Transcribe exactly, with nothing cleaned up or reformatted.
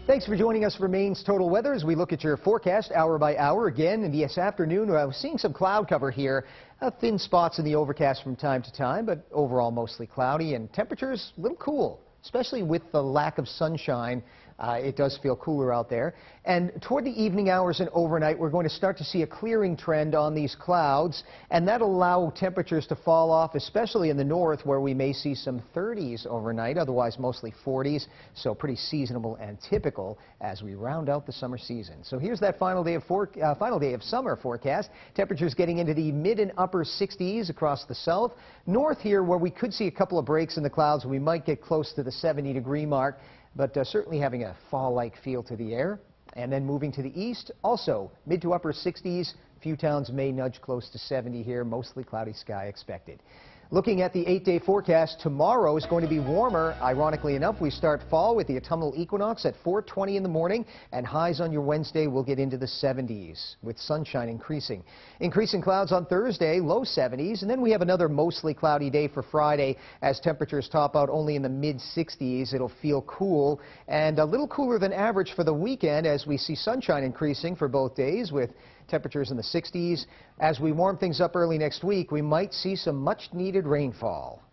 Thanks for joining us for Maine's Total Weather as we look at your forecast hour by hour. Again, in this afternoon, uh, we're seeing some cloud cover here. Uh, thin spots in the overcast from time to time, but overall mostly cloudy and temperatures a little cool, especially with the lack of sunshine. Uh, it does feel cooler out there. And toward the evening hours and overnight, we're going to start to see a clearing trend on these clouds, and that'll allow temperatures to fall off, especially in the north, where we may see some thirties overnight, otherwise mostly forties, so pretty seasonable and typical as we round out the summer season. So here's that final day of, for, uh, final day of summer forecast. Temperatures getting into the mid and upper sixties across the south. North here, where we could see a couple of breaks in the clouds, we might get close to the seventy degree mark. But uh, certainly having a fall-like feel to the air. And then moving to the east, also mid to upper sixties. Few towns may nudge close to seventy here, mostly cloudy sky expected. Looking at the eight-day forecast, tomorrow is going to be warmer. Ironically enough, we start fall with the autumnal equinox at four twenty in the morning, and highs on your Wednesday will get into the seventies, with sunshine increasing. Increasing clouds on Thursday, low seventies, and then we have another mostly cloudy day for Friday as temperatures top out only in the mid sixties. It'll feel cool and a little cooler than average for the weekend as we see sunshine increasing for both days with temperatures in the sixties. As we warm things up early next week, we might see some much needed rainfall.